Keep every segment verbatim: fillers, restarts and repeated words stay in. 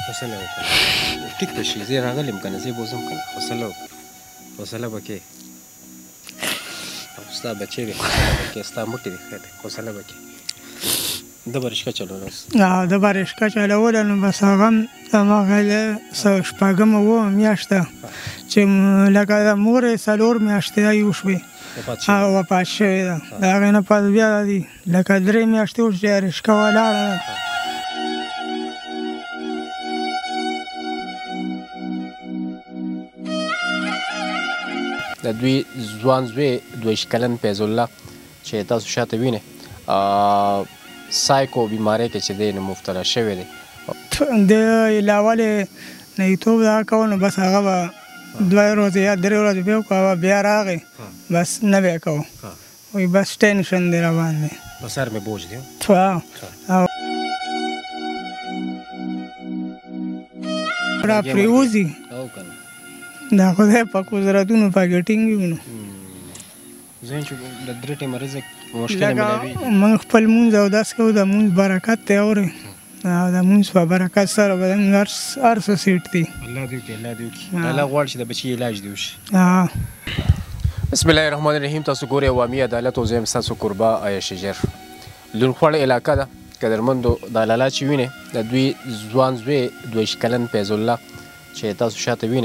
حوصله وکړه ټیک ته شي زه راغلی یم که نه زه به وځم که نه حوصله وکړه حوصله به کې او ستا بچی دی حوصله به کې ستا موټی دی ښه دی حوصله به کې ده به رشقه چلوله اوس ده به رشقه چلوله نو بس هغه هم هماغه شپږمه اوومه میاشت ده چې لکه د مور یې څلور میاشتې دا یو شوې وفات شوې ده د هغې نه پس بیا دي لکه درې میاشتې وشوې چې رشقه ولاړه ده د دوی ځوان زوی دویشت کلن فیض الله چې تاسو شاته وینئ سایکو بیمارۍ کې چې دی نو مبتلا شوی دی د لاول نهیتوب دغه کول نو بس هغه به دوه ورځې یا درې ورځې به وکړو بیا راغی بس نه به یې کوو وایي بس ټینشن دی راباندې په سر مې بوج دی را پرېوځي دا خدای په قدرتونو پکې ټینګ وي نو ځین چې د درې ټیمه رزق مشکله ملوي موږ خپل مونځ اودس کوو د مونځ برکت دی اورې د مونځ په برکت سره به زموږ هر څه سیټ دی الله دې وکړي الله دې وکړي الله غواړي چې د بچي علاج دې وشي بسم الله الرحمن الرحیم تاسو ګورئ عوامي عدالت او زه یم ستاسو کوربه عایشه ژیر لونخوړ علاقه ده قدرمندو دا لالا چې وینئ د دوی ځوان زوی دویشت کلن فیض الله چې تاسو شاته وینئ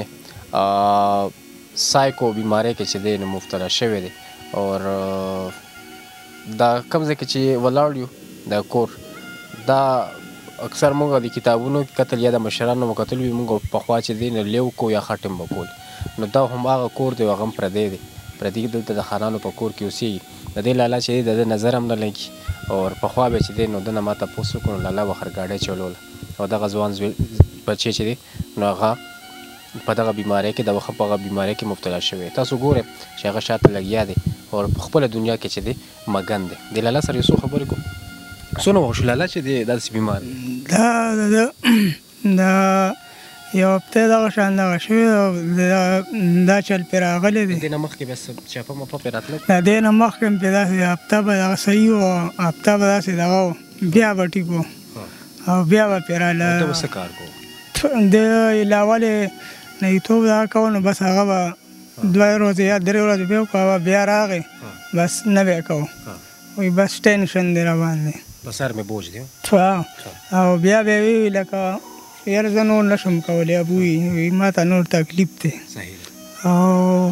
سایکو بیمارۍ کې چې دی نو مبتلا شوی دی اور دا کوم ځای کې چې ولاړ یو دا کور دا اکثر موږ د کتابونو کې کتل یا د مشرانو مو کتل وي موږ پخوا چې دی نو لیو کو یا خټم به کول نو دا هم هغه کور دی هغه هم پردی دی پردي دلته د خانانو په کور کې اوسېږي د دې لالا چې دی د ده نظر هم نه لګي اور پخوا به چې دی نو ده نه ما تپوس وکړو نو لالا به خرګاډۍ چلوله او دغه ځوان بچی چې دی نو هغه په دغه بیمارۍ کې د وخه په هغه بیمارۍ کې مبتلا شوی تاسو ګورئ چې هغه شاته لګیا دی او په خپله دنیا کې چې دی مګن دی د لالا سره یو څو خبرې کوم څونه وخت شو لالا چې دی داسې بیمار دا دا یو هفته دغه شان دغه شوي دا چل پرې راغلی دی د دې نه مخکې بیا چاپه مپه پرې راتله د دې نه مخکې هم پرې داسې هفته به دغه صحیح و هفته به داسې دغه و بیا به ټیک و او بیا به پرې راله ته به څه کار کوو د لاول نهیتوب دغه کول نو بس هغه به دوه ورځې یا درې ورځې به وکړو بیا راغی بس نه به یې کوو وایي بس ټینشن دی راباندې په سر مې بوج دی او بیا به یې ووي لکه یاره زه نور نه شم کولی ابوي وایي ما ته نور تکلیف دی او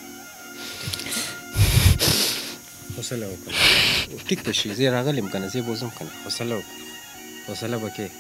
حوصله وکړه ټیک ته شي زه راغلی یم که نه زه به وځم که نه حوصله وکړه حوصله به کې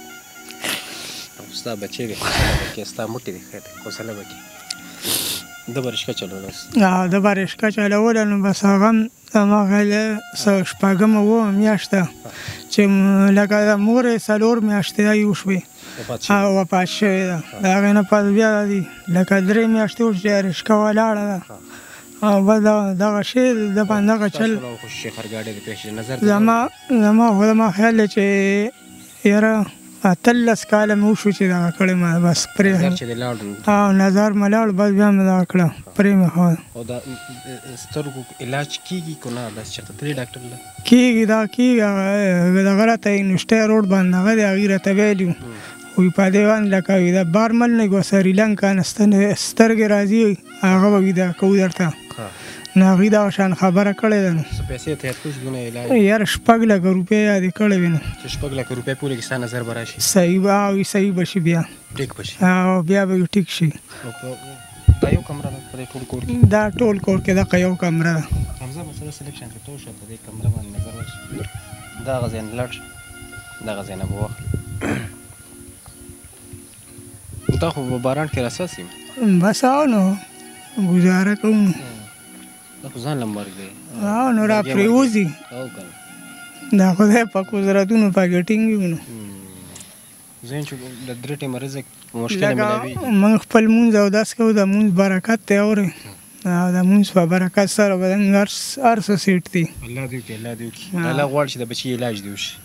ستا بچی دی حوصله به کې ستا موټی دی ښه دی حوصله به کې ده به رشقه چلوله اوس ده به رشقه چلوله نو بس هغه هم هماغه شپږمه اوومه میاشت ده چې لکه د مور یې څلور میاشتې دا یو شوې وفات شوې ده د هغې نه پس بیا دي لکه درې میاشتې وشوې چې رشقه ولاړه ده او بس دغه شی د باندې دغه چل زما زما خو زما خیال دی چې یاره اتلس کاله مې وشو چې دغه کړې ما بس پرې او نظر مې لاړ بس بیا مې دغه کړه پرې مې ښود او د سترګو علاج کېږي که نه داسې چېرته تللې ډاکټر له کېږي دا کېږي دغه راته انوسټی روډ باندې هغه دی هغې راته ویلي وي په دې باندې لکه وي د بارمل نه یوه سریلنکا نه سترګې راځي هغه به وي دا کوو درته نو هغوی دغه شان خبره کړې ده نو پیسې ته یاد کړو چې دونه علاج یاره شپږ لکه روپۍ یادې کړې وې نو چې شپږ لکه روپۍ پورې کې ستا نظر به راشي صحیح به او صحیح به شي بیا ټیک به شي او بیا به ټیک شي دا یو کمره ده په دې ټول کور کې دا ټول کور کې دغه یو کمره ده حمزه به سره سلیکشن کې تو شه په دې کمره باندې نظر ورشي دغه ځای نه لاړ شه دغه ځای نه به واخلي دا خو په باران کې راساس یم بس او نو ګزاره کوو نو دا خو ځان له مرګ دی او نو را پرېوځي او که دا خدای په قدرتونو پکې ټینګ وي نو ځین چې د درې ټیمه رزق مشکله ملوي موږ خپل مونځ اودس کوو د مونځ برکت دی اورې او د مونځ په برکت سره به زموږ هر څه سیټ دی الله دې وکړي الله دې وکړي الله غواړي چې د بچي علاج دې وشي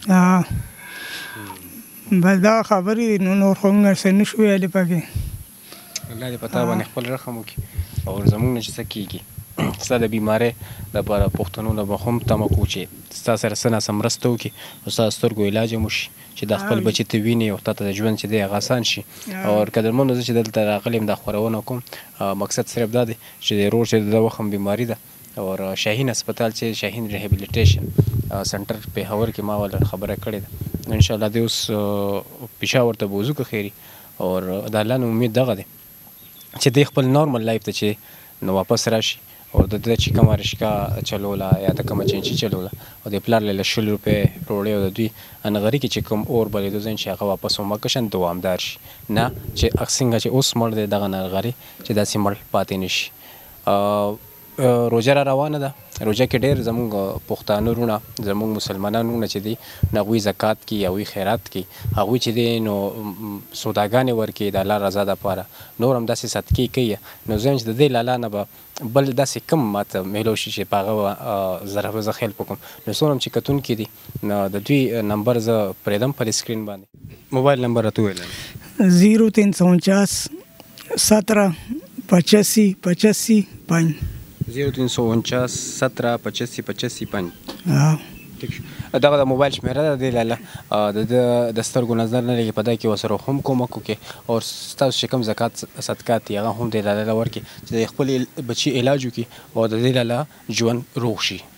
بس دغه خبرې دي نو نور خو موږ څه نه شو ویلی پکې الله دې په تا باندې خپل رحم وکړي او زموږ نه چې څه کېږي ستا د بیمارۍ دپاره پوښتنو نه به هم تمه کوو چې ستا سره څه ناسم مرسته وکړي او ستا د سترګو علاج هم وشي چې دا خپل بچي ته وینې او تا ته د ژوند چې دی هغه اسان شي. او قدرمنو زه چې دلته راغلی یم دا خپرونه کوم مقصد صرف دا دی چې د ورور چې د وخم بیماري ده او شاهین اسپتال چې شاهین ریهیبلیټیشن سنټر پېښور کې ما ورله خبره کړې ده. انشاءالله دی اوس پېښور ته به وځو که خیري او د الله نه امید دغه دی چې دی خپل نارمل لایف ته چې نو واپس راشي او د ده چې کومه رشکه چلوله یا د کومه چینچي چلوله او د پلار له شل روپۍ روړۍ او د دوی نغري کې چې کوم اور بلېدو ځین چې هغه واپس ومکشن دوامدار شي نه چې څنګه چې اوس مړ دی دغه نغري چې داسې مړ پاتې نه شي. روژه را روانه ده. روژه کې ډېر زموږ پښتانه وروڼه زموږ مسلمانان وروڼه چې دي نو هغوی زکات کوي هغوی خیرات کوي هغوی چې دی نو سوداګانې ورکوي د الله رضا دپاره نور هم داسې صدقې کوي. نو زه یم چې د دې له الله نه به بل داسې کم ماته میلو شي چې په هغه زه زه خیل وکړم. نو څومره هم چې کتونکي دي نو د دوی نمبر زه پرېږدم پر سکرین باندې. موبایل نمبر راته وویل زیرو تین سو انچاس سترہ پچاسی پچاسی پانچ زیرو تین سو انچاس سترہ پچاسی پچاسی پانچ. ٹھیک شو دغه د موبایل شمېره ده دې لاله د ده د سترګو نظر نه لګي په ده کې ورسره هم کومک وکړي او ستاسو چې کوم زکات صدقات دي هغه هم دې لاله ورکړي چې د خپل بچي علاج وکړي او د دې لاله ژوند روغ شي.